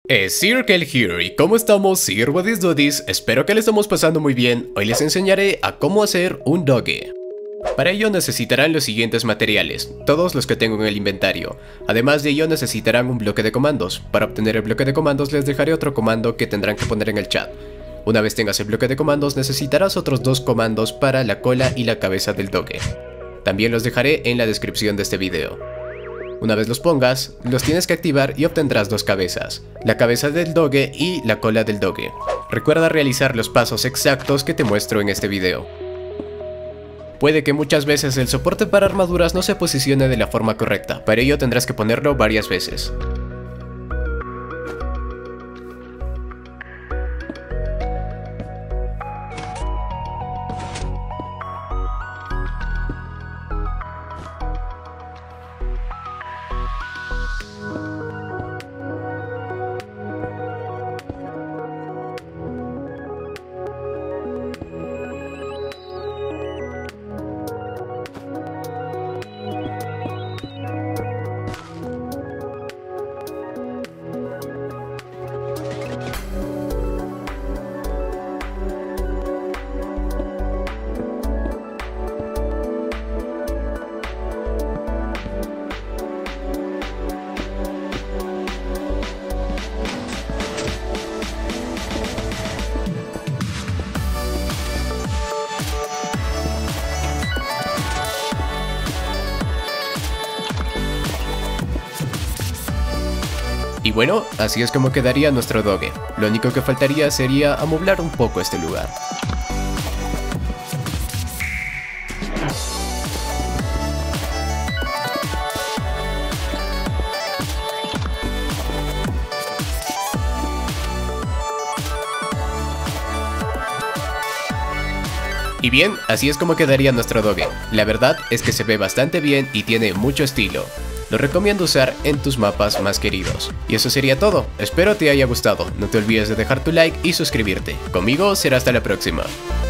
Circle here, y ¿cómo estamos, Sir Buddies Duddies? Espero que le estamos pasando muy bien. Hoy les enseñaré a cómo hacer un dogge. Para ello necesitarán los siguientes materiales, todos los que tengo en el inventario. Además de ello necesitarán un bloque de comandos. Para obtener el bloque de comandos les dejaré otro comando que tendrán que poner en el chat. Una vez tengas el bloque de comandos necesitarás otros dos comandos para la cola y la cabeza del dogge. También los dejaré en la descripción de este video. Una vez los pongas, los tienes que activar y obtendrás dos cabezas, la cabeza del dogge y la cola del dogge. Recuerda realizar los pasos exactos que te muestro en este video. Puede que muchas veces el soporte para armaduras no se posicione de la forma correcta, para ello tendrás que ponerlo varias veces. Y bueno, así es como quedaría nuestro dogge. Lo único que faltaría sería amoblar un poco este lugar. Y bien, así es como quedaría nuestro dogge. La verdad es que se ve bastante bien y tiene mucho estilo. Lo recomiendo usar en tus mapas más queridos. Y eso sería todo, espero te haya gustado, no te olvides de dejar tu like y suscribirte. Conmigo será hasta la próxima.